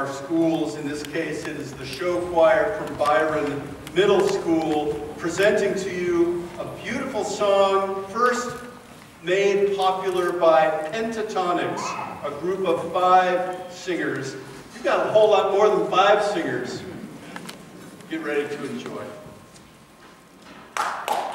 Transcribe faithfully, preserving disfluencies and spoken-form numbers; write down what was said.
schools. In this case, it is the show choir from Byron Middle School, presenting to you a beautiful song, first made popular by Pentatonix, a group of five singers. You've got a whole lot more than five singers. Get ready to enjoy.